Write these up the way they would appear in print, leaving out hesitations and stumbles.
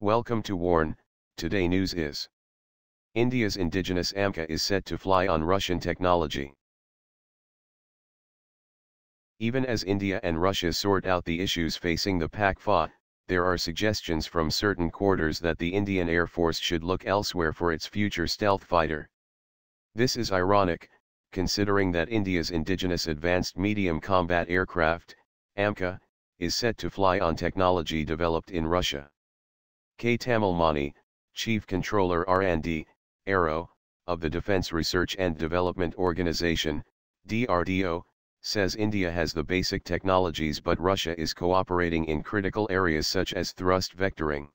Welcome to Warn. Today news is India's indigenous AMCA is set to fly on Russian technology. Even as India and Russia sort out the issues facing the PAK-FA, there are suggestions from certain quarters that the Indian Air Force should look elsewhere for its future stealth fighter. This is ironic, considering that India's indigenous Advanced Medium Combat Aircraft, AMCA, is set to fly on technology developed in Russia. Tamilmani, Chief Controller R&D, Aero, of the Defense Research and Development Organization, DRDO, says India has the basic technologies but Russia is cooperating in critical areas such as thrust vectoring.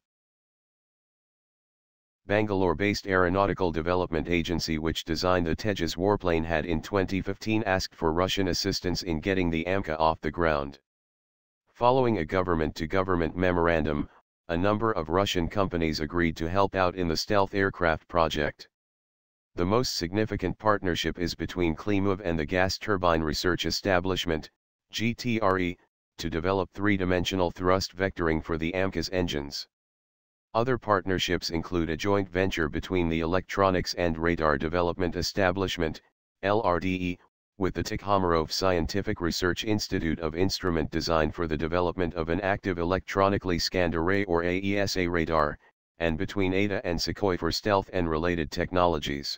Bangalore-based Aeronautical Development Agency, which designed the Tejas warplane, had in 2015 asked for Russian assistance in getting the AMCA off the ground. Following a government-to-government memorandum, a number of Russian companies agreed to help out in the stealth aircraft project. The most significant partnership is between Klimov and the Gas Turbine Research Establishment, GTRE, to develop three-dimensional thrust vectoring for the AMCA's engines. Other partnerships include a joint venture between the Electronics and Radar Development Establishment, LRDE, with the Tikhomarov Scientific Research Institute of Instrument Design for the development of an active electronically scanned array or AESA radar, and between ADA and Sukhoi for stealth and related technologies.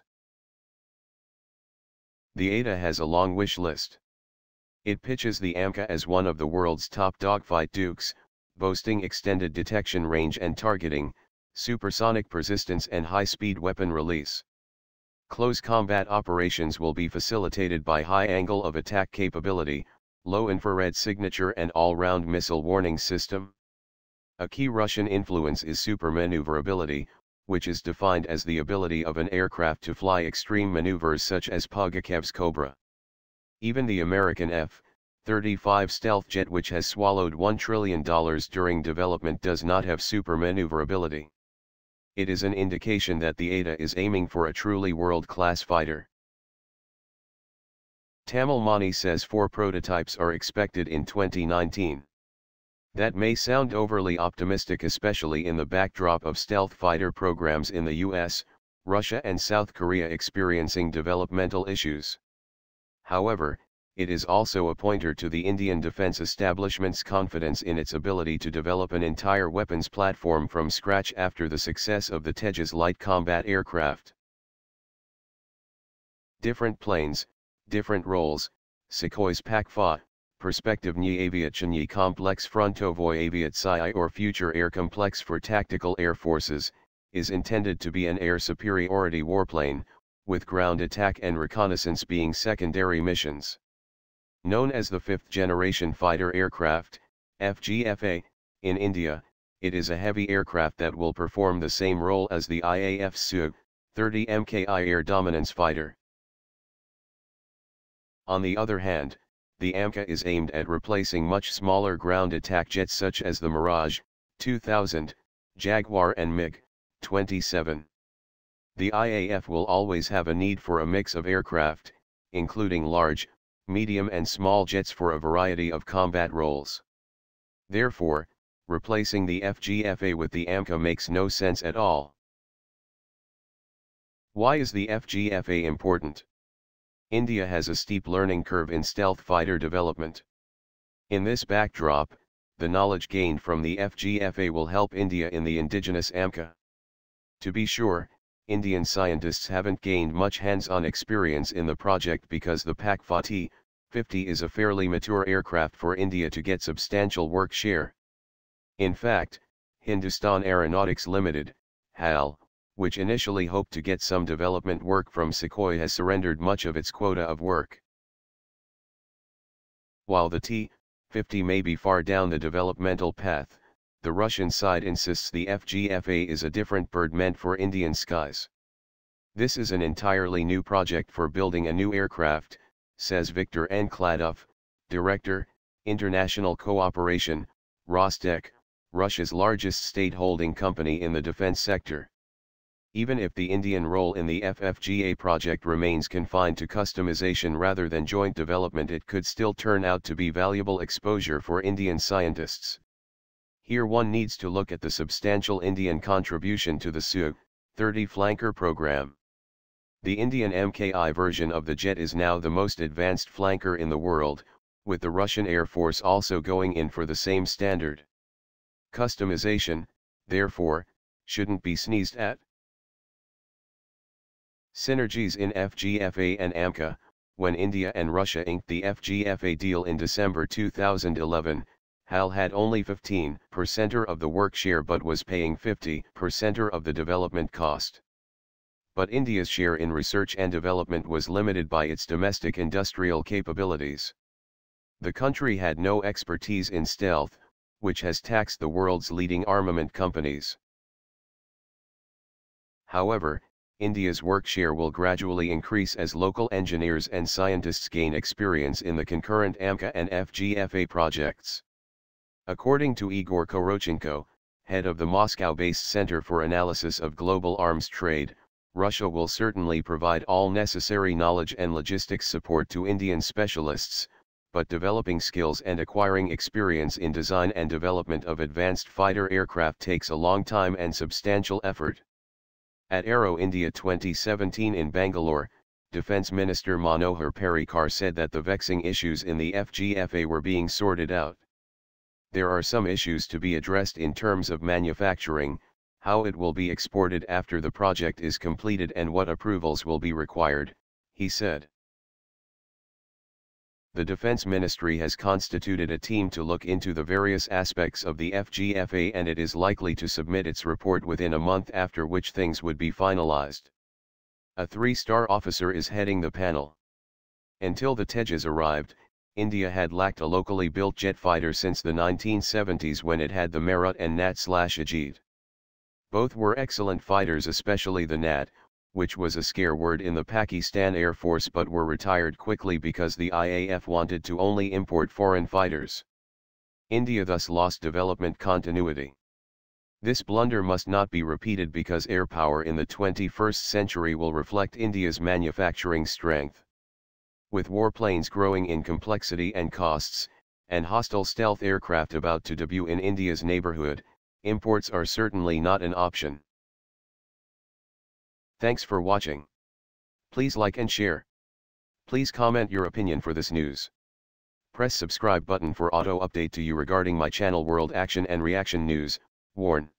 The ADA has a long wish list. It pitches the AMCA as one of the world's top dogfight dukes, boasting extended detection range and targeting, supersonic persistence and high-speed weapon release. Close combat operations will be facilitated by high angle of attack capability, low infrared signature and all-round missile warning system. A key Russian influence is super maneuverability, which is defined as the ability of an aircraft to fly extreme maneuvers such as Pugachev's Cobra. Even the American F-35 stealth jet, which has swallowed $1 trillion during development, does not have super maneuverability. It is an indication that the ADA is aiming for a truly world-class fighter. Tamilmani says 4 prototypes are expected in 2019. That may sound overly optimistic, especially in the backdrop of stealth fighter programs in the US, Russia and South Korea experiencing developmental issues. However, it is also a pointer to the Indian defense establishment's confidence in its ability to develop an entire weapons platform from scratch after the success of the Tejas light combat aircraft. Different planes, different roles. Sukhoi's PAK-FA, Perspectivny Aviationny Complex Frontovoy Aviatsii or Future Air Complex for Tactical Air Forces, is intended to be an air superiority warplane, with ground attack and reconnaissance being secondary missions. Known as the fifth-generation fighter aircraft, FGFA, in India, it is a heavy aircraft that will perform the same role as the IAF Su-30 MKI air dominance fighter. On the other hand, the AMCA is aimed at replacing much smaller ground attack jets such as the Mirage 2000, Jaguar and MiG-27. The IAF will always have a need for a mix of aircraft, including large, medium and small jets for a variety of combat roles. Therefore, replacing the FGFA with the AMCA makes no sense at all. Why is the FGFA important? India has a steep learning curve in stealth fighter development. In this backdrop, the knowledge gained from the FGFA will help India in the indigenous AMCA. To be sure, Indian scientists haven't gained much hands-on experience in the project because the PAK-FA T-50 is a fairly mature aircraft for India to get substantial work share. In fact, Hindustan Aeronautics Limited, HAL, which initially hoped to get some development work from Sukhoi, has surrendered much of its quota of work. While the T-50 may be far down the developmental path, the Russian side insists the FGFA is a different bird meant for Indian skies. This is an entirely new project for building a new aircraft, says Viktor Nkladov, Director, International Cooperation, Rostec, Russia's largest state-holding company in the defense sector. Even if the Indian role in the FFGA project remains confined to customization rather than joint development, it could still turn out to be valuable exposure for Indian scientists. Here one needs to look at the substantial Indian contribution to the Su-30 flanker program. The Indian MKI version of the jet is now the most advanced flanker in the world, with the Russian Air Force also going in for the same standard. Customization, therefore, shouldn't be sneezed at. Synergies in FGFA and AMCA. When India and Russia inked the FGFA deal in December 2011, HAL had only 15% of the work share but was paying 50% of the development cost. But India's share in research and development was limited by its domestic industrial capabilities. The country had no expertise in stealth, which has taxed the world's leading armament companies. However, India's work share will gradually increase as local engineers and scientists gain experience in the concurrent AMCA and FGFA projects. According to Igor Korochenko, head of the Moscow-based Center for Analysis of Global Arms Trade, Russia will certainly provide all necessary knowledge and logistics support to Indian specialists, but developing skills and acquiring experience in design and development of advanced fighter aircraft takes a long time and substantial effort. At Aero India 2017 in Bangalore, Defence Minister Manohar Parrikar said that the vexing issues in the FGFA were being sorted out. There are some issues to be addressed in terms of manufacturing, how it will be exported after the project is completed and what approvals will be required, he said. The Defense Ministry has constituted a team to look into the various aspects of the FGFA and it is likely to submit its report within a month, after which things would be finalized. A 3-star officer is heading the panel. Until the Tejas arrived, India had lacked a locally built jet fighter since the 1970s when it had the Meerut and Nat/Ajit. Both were excellent fighters, especially the Nat, which was a scare word in the Pakistan Air Force but were retired quickly because the IAF wanted to only import foreign fighters. India thus lost development continuity. This blunder must not be repeated because air power in the 21st century will reflect India's manufacturing strength. With warplanes growing in complexity and costs, and hostile stealth aircraft about to debut in India's neighborhood, imports are certainly not an option. Thanks for watching. Please like and share. Please comment your opinion for this news. Press subscribe button for auto update to you regarding my channel World Action and Reaction News. Warn.